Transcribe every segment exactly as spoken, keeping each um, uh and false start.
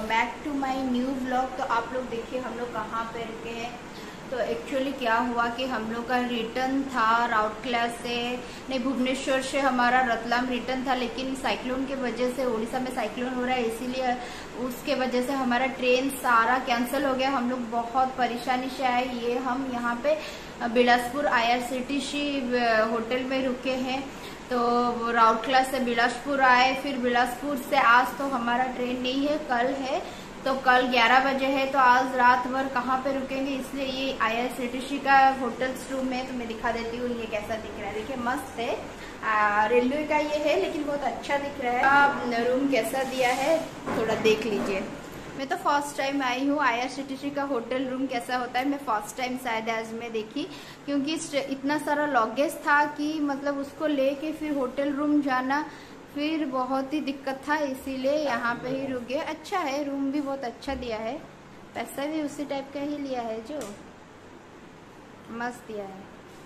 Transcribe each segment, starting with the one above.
Welcome back to my new vlog. तो आप लोग देखिए हम लोग कहाँ पे रुके हैं। तो एक्चुअली क्या हुआ कि हम लोग का रिटर्न था राउरकेला से, नहीं भुवनेश्वर से हमारा रतलाम रिटर्न था, लेकिन साइक्लोन के वजह से उड़ीसा में साइक्लोन हो रहा है, इसीलिए उसके वजह से हमारा ट्रेन सारा कैंसिल हो गया। हम लोग बहुत परेशानी से आए। ये हम यहाँ पे बिलासपुर आईआरसीटीसी होटल में रुके हैं। तो राउरकेला से बिलासपुर आए, फिर बिलासपुर से आज तो हमारा ट्रेन नहीं है, कल है। तो कल ग्यारह बजे है, तो आज रात भर कहाँ पे रुकेंगे, इसलिए ये आईआरसीटीसी का होटल रूम है। तो मैं दिखा देती हूँ ये कैसा दिख रहा है। देखिए मस्त है, रेलवे का ये है लेकिन बहुत अच्छा दिख रहा है। रूम कैसा दिया है थोड़ा देख लीजिए। मैं तो फर्स्ट टाइम आई हूँ आईआरसीटीसी का होटल रूम कैसा होता है, मैं फर्स्ट टाइम शायद आज मैं देखी, क्योंकि इतना सारा लॉगेज था कि मतलब उसको लेके फिर होटल रूम जाना फिर बहुत ही दिक्कत था, इसीलिए यहाँ पे ही रुक गए। अच्छा है, रूम भी बहुत अच्छा दिया है, पैसा भी उसी टाइप का ही लिया है, जो मस्त दिया है।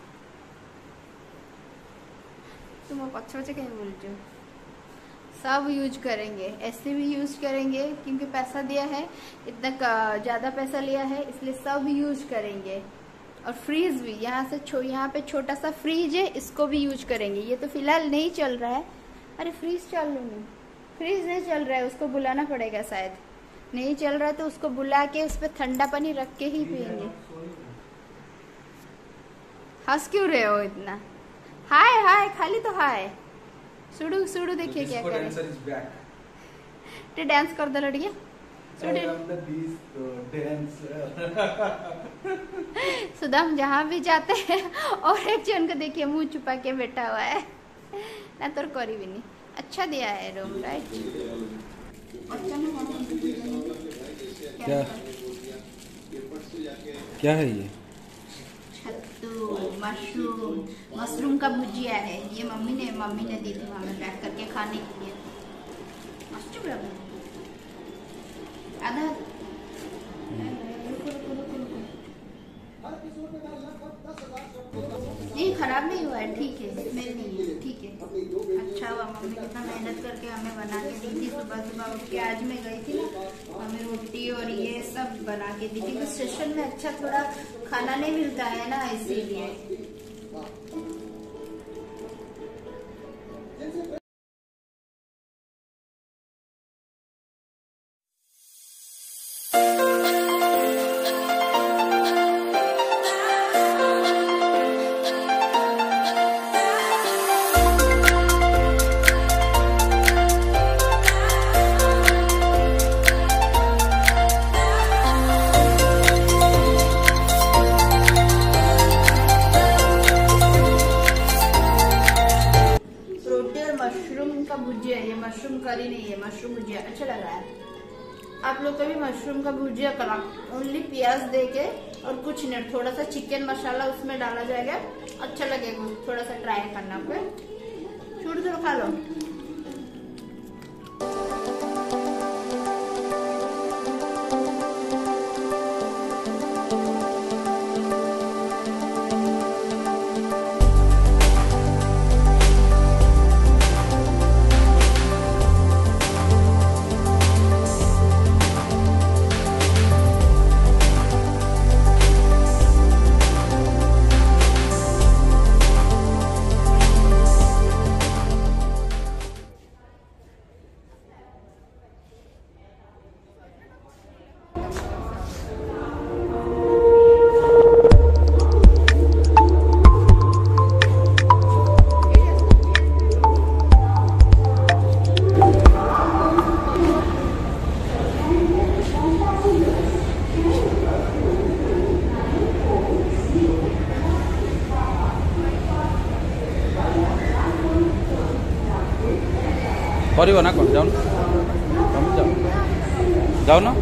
तुम पक्ष बच्चे कहीं बोल रहे हो, सब यूज करेंगे, ऐसे भी यूज करेंगे क्योंकि पैसा दिया है, इतना ज़्यादा पैसा लिया है इसलिए सब यूज करेंगे। और फ्रीज भी यहाँ से छो यहाँ पे छोटा सा फ्रीज है, इसको भी यूज करेंगे। ये तो फिलहाल नहीं चल रहा है। अरे फ्रीज चल नहीं, फ्रीज नहीं चल रहा है, उसको बुलाना पड़ेगा शायद। नहीं चल रहा है तो उसको बुला के उस पर ठंडा पानी रख के ही पियेंगे। हंस क्यों रहे हो इतना? हाय हाय खाली तो हाय। सुडू सुडू देखिए क्या करे। ते डांस कर दो लड़कियां। सुदाम जहाँ भी जाते हैं और एक जन को देखिए मुंह छुपा के बैठा हुआ है ना, तो करी भी नहीं। अच्छा दिया है रूम, राइट? क्या क्या है ये? छत्तू मशरूम, मशरूम का भुजिया है। ये मम्मी ने मम्मी ने दी थी हमें पैक करके खाने के लिए। मस्त लगा आधा। नहीं खराब नहीं हुआ है, ठीक है, स्मेल नहीं है, ठीक है, अच्छा हुआ। मम्मी कितना मेहनत करके हमें बना के दी थी। सुबह सुबह उठ के आज मैं गई थी ना, हमें रोटी और ये सब बना के दी थी। तो स्टेशन में अच्छा थोड़ा खाना नहीं मिलता है ना, इसीलिए। भुजिया, ये मशरूम करी नहीं है, मशरूम भुजिया अच्छा लग रहा है। आप लोग का भी मशरूम का भुजिया करा, ओनली प्याज देके और कुछ नहीं, थोड़ा सा चिकन मसाला उसमें डाला जाएगा, अच्छा लगेगा। थोड़ा सा ट्राई करना, ओके? छोड़ दो, खा लो। परिव ना कौन जाओ जाओ जाओ ना।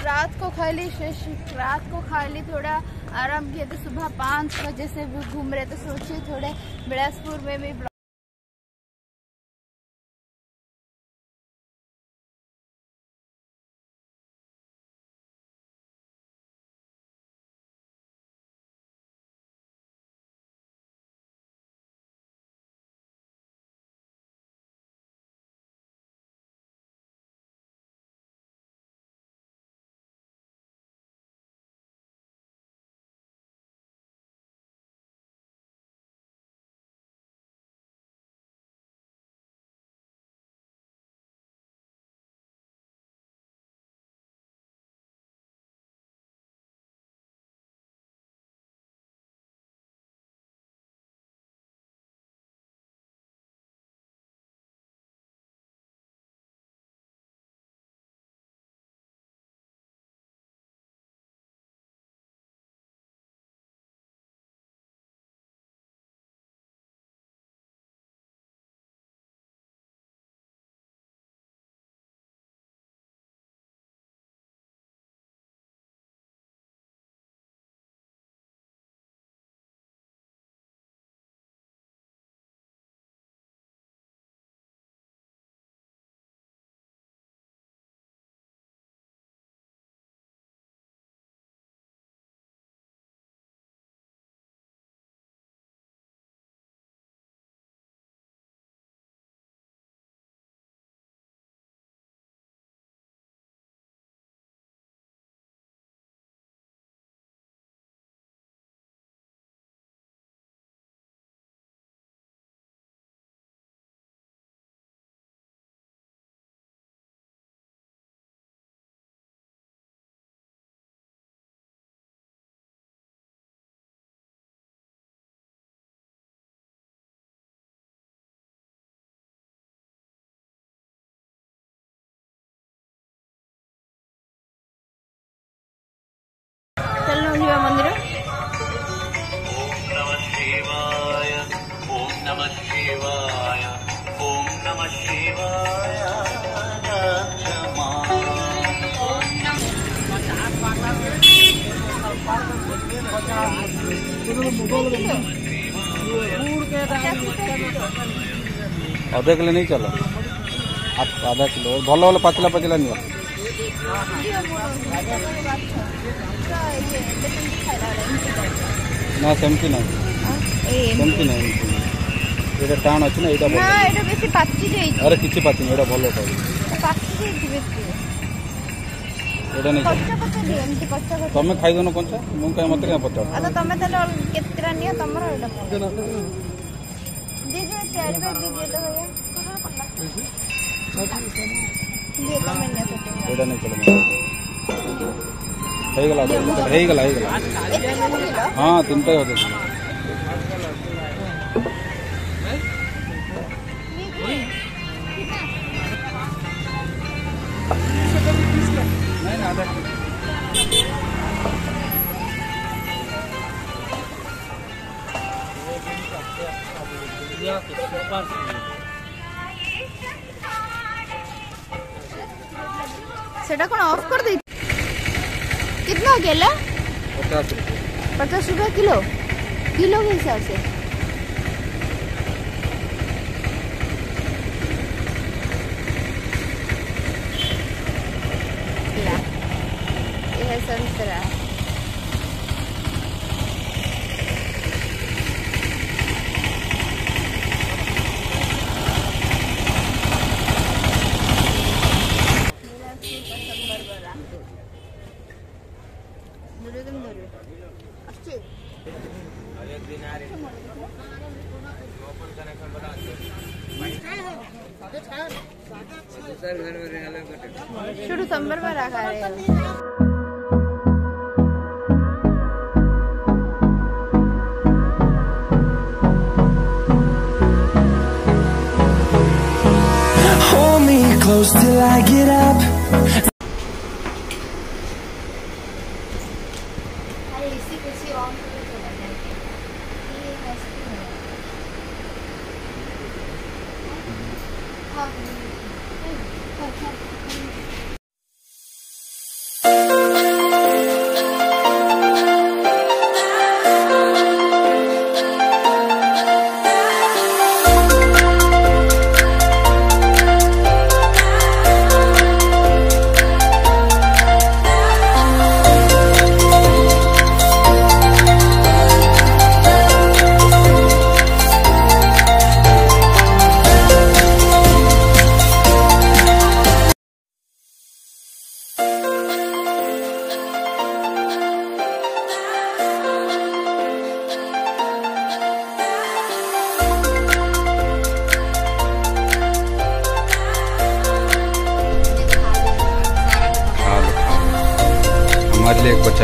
रात को खा ली, रात को खा ली, थोड़ा आराम किया, तो सुबह पाँच बजे से भी घूम रहे, तो सोचिए थोड़े बिलासपुर में भी मंदिर। ओम नमः शिवाय, ओम नमः शिवाय, ओम नमः शिवाय। अधा किलो नहीं चलो, आधा किलो भल भल पाचला पाचला नहीं ना सेमती ना सेमती ना ये टाण अच्छी ना ये ना एटा बेसी पाची जाई। अरे किछि पाची एटा भलो पाई पाची जाई बेसी एटा नहीं कच्चा कच्चा दे एमती कच्चा कच्चा तमे खाइ दोनो कोनसा मु काय मते काय पचार अदा तमे तले केतरा निया तमरो एटा दे जे चार बार दे दे तो भैया ये तमे निया सकते एटा नहीं चले हे गला हे गला हे गला हां तीनटा होते नहीं ना आधा सेटा कौन ऑफ कर दे। कितना केला? पचास रुपये पचास रुपये किलो किलो के हिसाब से। ये है संतरा। शुरू संबर में रखा है। Hold me close till I get up. हाँ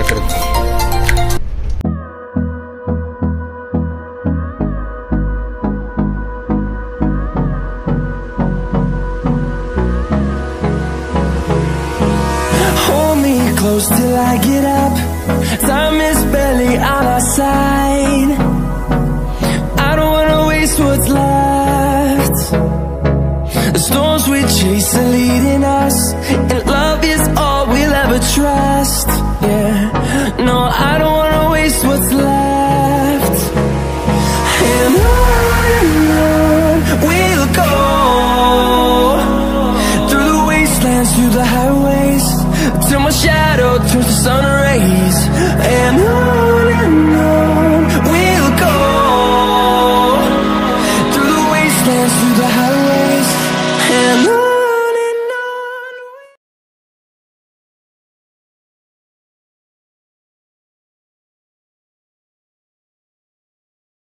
security. Hold me close till I get up. Time is barely on our side. I don't wanna waste what's left. The storms we chase are leading us, and love is all we'll ever trust. Yeah, no, I don't wanna waste what's left. And on and on we'll go, through the wastelands, through the highways, till my shadow turns to sun rays. And on and on we'll go, through the wastelands, through the highways.